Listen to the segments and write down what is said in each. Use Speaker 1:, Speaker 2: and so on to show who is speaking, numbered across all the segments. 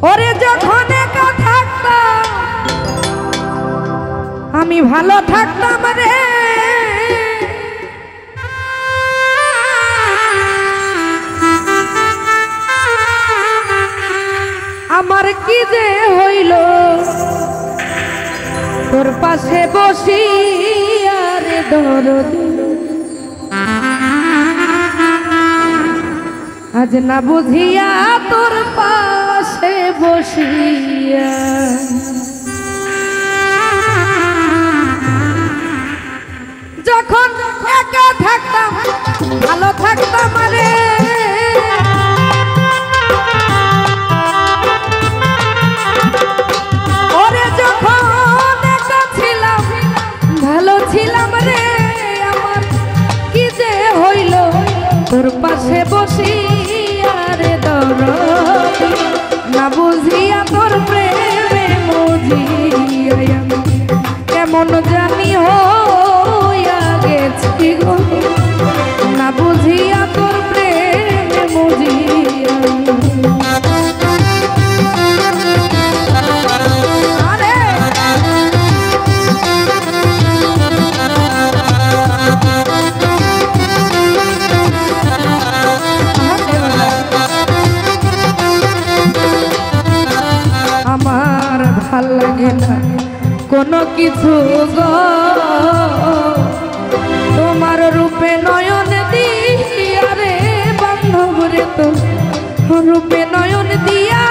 Speaker 1: ওরে যখন একা থাকতাম আমি ভালো থাকতাম রে, আমার কি যে হইল তোর পাশে বসি আরে দরদি, আজ না বুঝিয়া তোর পাশে বসিয়া যখন একা থাকতাম ভালো থাকতাম রে, ওরে যখন একা ছিলাম ভালো ছিলাম রে, আমার কি যে হইল তোর পাশে বসিয়া রে দরদি, না বুঝিয়া তোর প্রেমে মজিয়া কেমন জানি হইয়া গেছি গো, না বুঝিয়া তোর প্রেমে মজিয়া। আমার ভাল লাগে না কোনো কিছু গো, তোমার রূপে নয়ন দিয়া রে বান্ধব রে, তো রূপে নয়ন দিয়া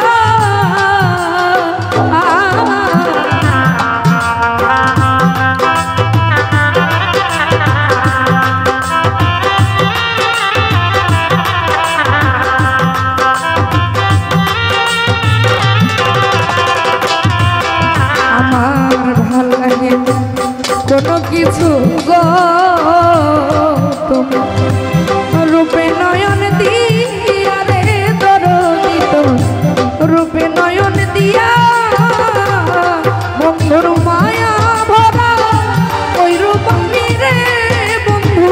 Speaker 1: কোনো কিছু গো, তোমার রূপে নয়ন দিয়া রে দরদি, তো রূপে নয়ন দিয়া বন্ধুর মায়া ভরা ওই রূপ আমি রে বন্ধু,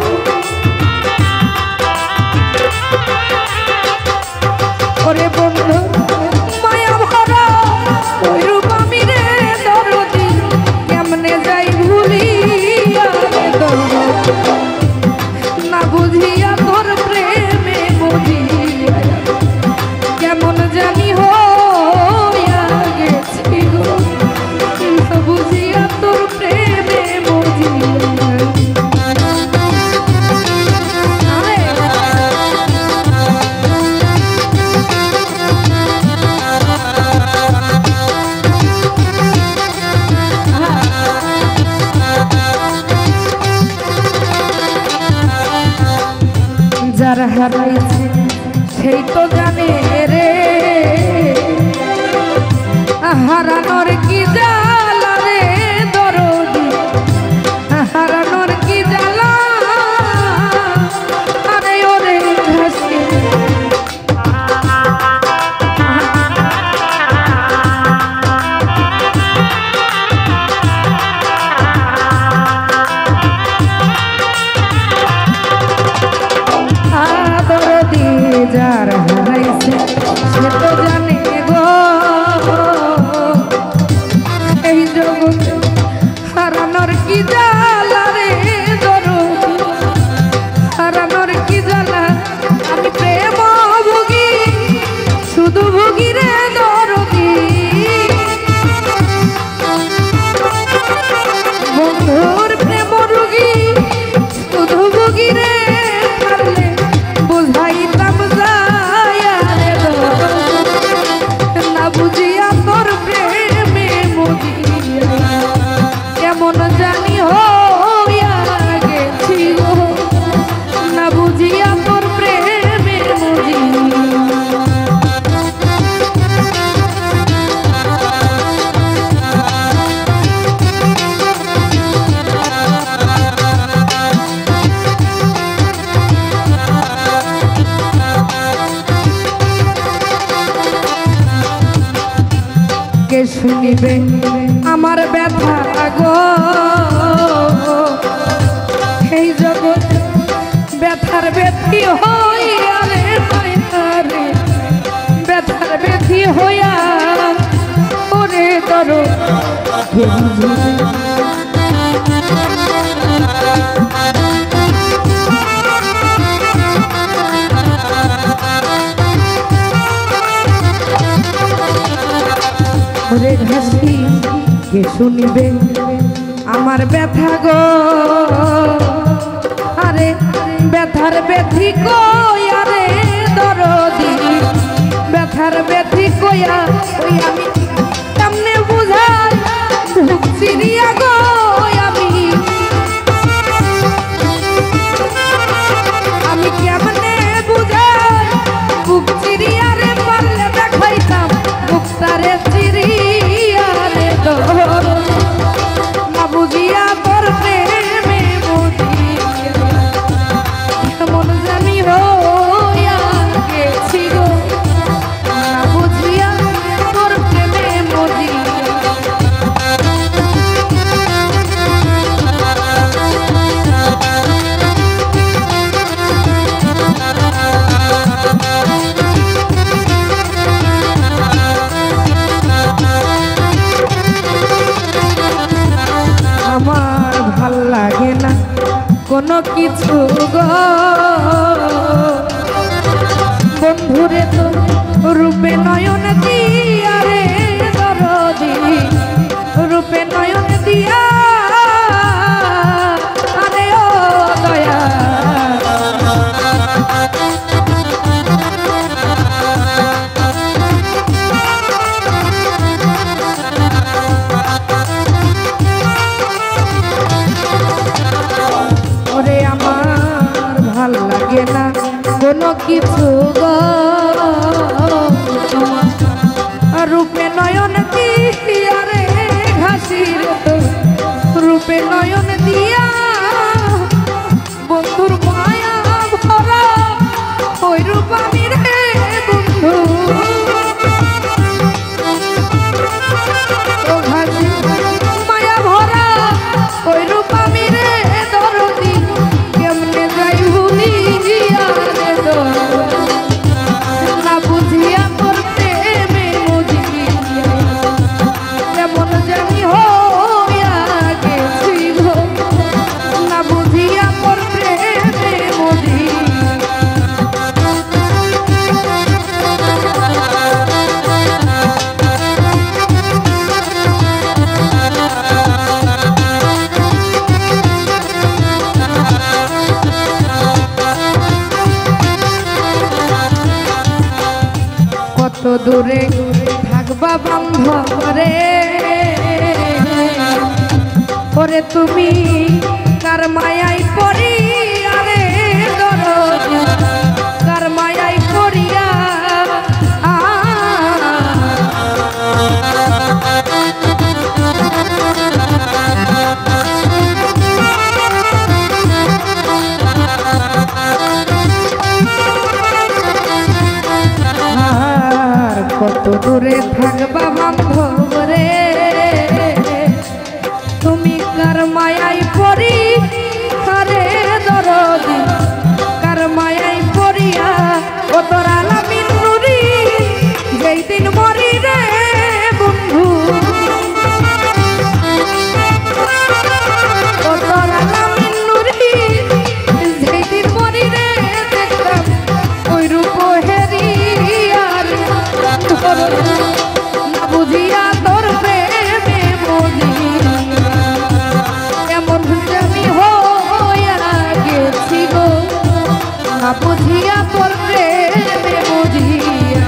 Speaker 1: ওরে বন্ধু মায়া ভরা ওই রূপ আমি রে দরদি, কেমনে যাই ভুলিয়া রে দরদি, না বুঝিয়া তোর প্রেমে মজিয়া কেমন জানি হইয়া গেছি গো, না বুঝিয়া তোর প্রেমে মজিয়া। যার হারাইছে সেই তো জানে রে, হারানোর কি জ্বালা রে দরদি, হারানোর কি জ্বালা আরে ওরে ঘাসে, যার হারাইছে সে তো জানে গো, এই জগতে হারানোর কি জ্বালা রে দরদি, হারানোর কি জ্বালা, আমি প্রেম ভুগি শুধু ভুগি রে দরদি, বন্ধুর প্রেম রুগী শুধু ভুগি রে, বুঝাইতাম যায়া রে দরদি, না বুঝিয়া তোর প্রেমে মজিয়া কেমন জানি হইয়া গেছি গো, না বুঝিয়া তোর প্রেমে মজিয়া। কে শুনিবে আমার ব্যথা গো, এই জগৎ ব্যথার ব্যথি হইয়া রে, ব্যথার ব্যথি ধরো ওরে ঘাসি কে শুনিবে আমার ব্যথা গো আরে ব্যথার ব্যথি কইয়া রে দরদি ব্যথার ব্যথি কইয়া ওই আমি কেমনে বুঝাই বুক চিরিয়া গো আমি কেমনে বুঝাই বুক চিরিয়া রে পারলে দেখাইতাম বুকটারে চিরিয়া রে না বুঝিয়া তোর প্রেমে বুঝিয়া কেমন জানি হইয়া গেছি গো না বুঝিয়া তোর প্রেমে বুঝিয়া আমার ভাল লাগে না কোনো কিছু গো বন্ধুরে তো রূপে নয়ন দিয়া রে দরদি রূপে নয়ন দিয়া আরে ও দয়া ওরে আমার ভাল লাগে না কোনো কিছু গো রূপে নয়ন দিয়া রে ঘাসির রূপে নয়ন দিয়া বন্ধুর মায়া ভরা ওই রূপ আমি রে বন্ধু ও ঘাসি মায়া ভরা ওই রূপ আমি রে দরদি কেমনে যাই ভুলিয়া রে না বুঝিয়া তোর প্রেমে বুঝিয়া কেমন জানি হইয়া গেছি গো না বুঝিয়া তোর প্রেমে বুঝিয়া কত দূরে থাকবা বান্ধব রে ওরে তুমি কার মায়াই পড়িয়া রে দরদি কার মায়াই পড়িয়া কত দূরে থাকবা বান্ধব রে তুমি কার মায়াই পড়ি কারে দরদি কার মায়াই পড়িয়া ও তোর আলামিন নুরি যেই দিন মরি রে বন্ধু ও তোর আলামিন নুরি যেই দিন মরি রে দেখতাম ওই রূপ হেরিয়া না বুঝিয়া তোর প্রেমে বুঝিয়া এমন জানি হইয়া গেছি গো না বুঝিয়া তোর প্রেমে বুঝিয়া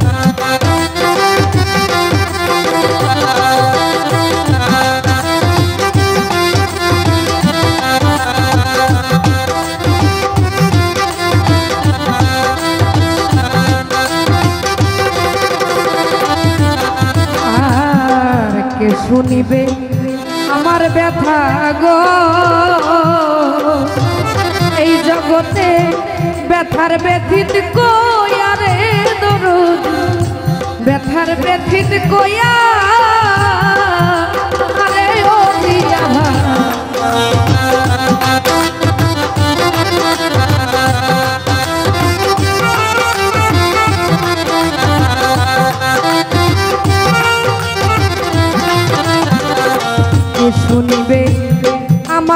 Speaker 1: কে শুনিবে আমার ব্যথা গো এই জগতে ব্যথার ব্যথিত কইয়া রে দরদ ব্যথার ব্যথিত কইয়া আরে ও দিয়া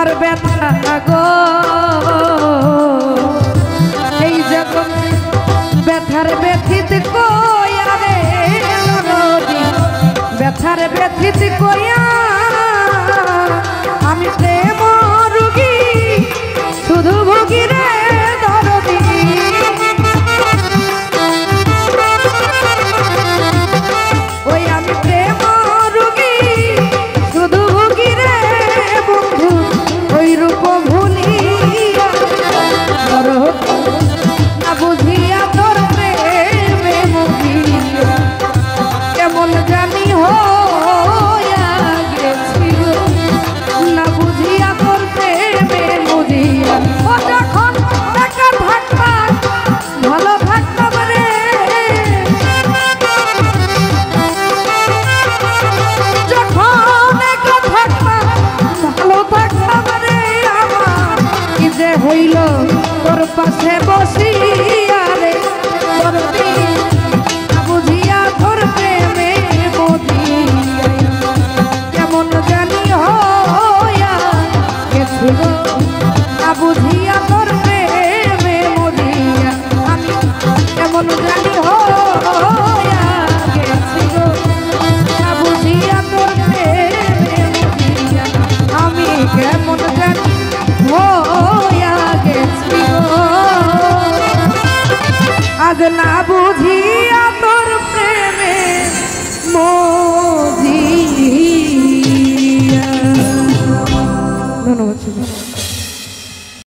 Speaker 1: আমার ব্যথা গো এই জগৎ ব্যথার ব্যথিত কইয়া রে দরদি ব্যথার ব্যথিত কইয়া আমি প্রেম রোগী শুধু ভোগী রে দরদি ওই আমি প্রেম রোগী শুধু ভোগী রে বন্ধু ওই রূপ ভুলিয়া না বুঝিয়া তোর প্রেমে মরিয়া কেমন জানি হইয়া গেছি না বুঝিয়া তোর প্রেমে মরিয়া ও যখন একা থাকতাম ভালো থাকতাম রে যখন একা থাকতাম ভালো থাকতাম রে আমার কি যে হইল তোর পাশে বসিয়া রে তোর বুঝিয়া তোর প্রেমে মরিয়া কেমন জানি হইয়া গেছি গো না বুঝিয়া তোর প্রেমে মরিয়া আমি কেমন জানি হইয়া গেছি গো না বুঝিয়া তোর প্রেমে মরিয়া আমি কেমন জানি হইয়া গেছি গো আজ না বুঝিয়া তোর প্রেমে মরিয়া ধন্যবাদ।